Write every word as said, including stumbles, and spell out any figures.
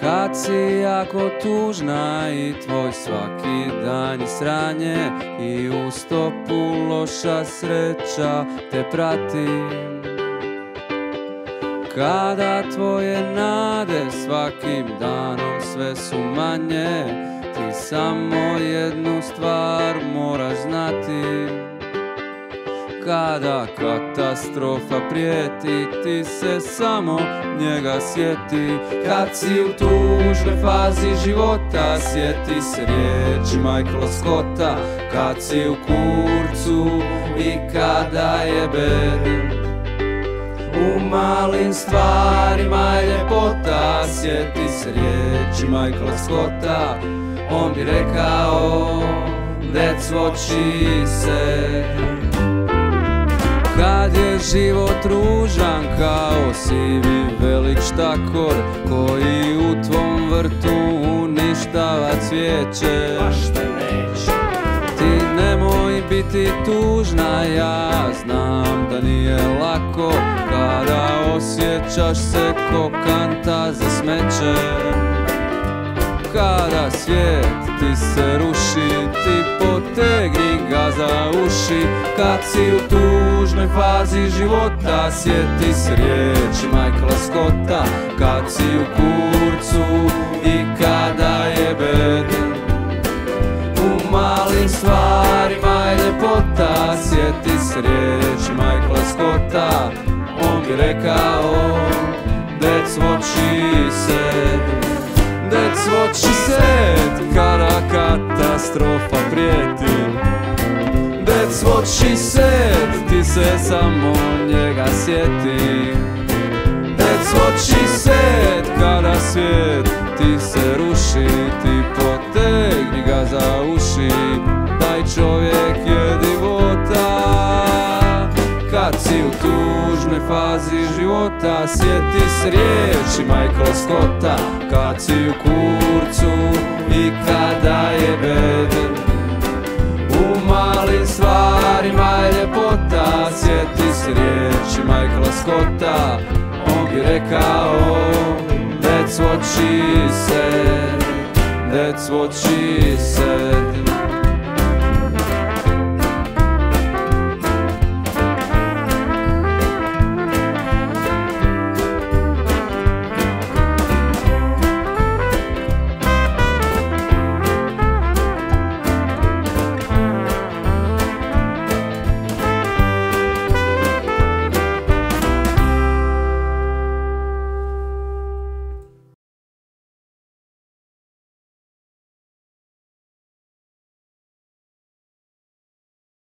Kad si jako tužna i tvoj svaki dan je sranje i u stopu loša sreća te prati. Kada tvoje nade svakim danom sve su manje, ti samo jednu stvar moraš znati. Kada katastrofa prijeti, ti se samo njega sjeti. Kad si u tužnoj fazi života, sjeti se riječi Michaela Scotta. Kad si u kurcu i kada je bed, u malim stvarima je ljepota. Sjeti se riječi Michaela Scotta. On bi rekao, that's what she said. Kad je život ružan kao sivi velik štakor koji u tvom vrtu uništava cvijeće, ti nemoj biti tužna, ja znam da nije lako kada osjećaš se ko kanta za smeće. Kada svijet ti se ruši, ti potegni ga za uši. Kad si u tužnoj fazi života, sjeti se riječi Michaela Scotta. Kad si u kurcu i kada je bed, u malim stvarima je ljepota. Sjeti se riječi Michaela Scotta. On bi rekao, that's what she said. That's what she said. Kada katastrofa prijeti, that's what she said. Ti se samo njega sjeti. That's what she said. Kada svijet ti se ruši, ti potegni ga za uši. Taj čovjek je divota. Kad si u tužnoj fazi života, sjeti se riječi Michaela Scotta. Kad si u kurcu i kada je bed, u malim stvarima je ljepota. Sjeti se riječi Michaela Scotta. On bi rekao, that's what she said. That's what she said.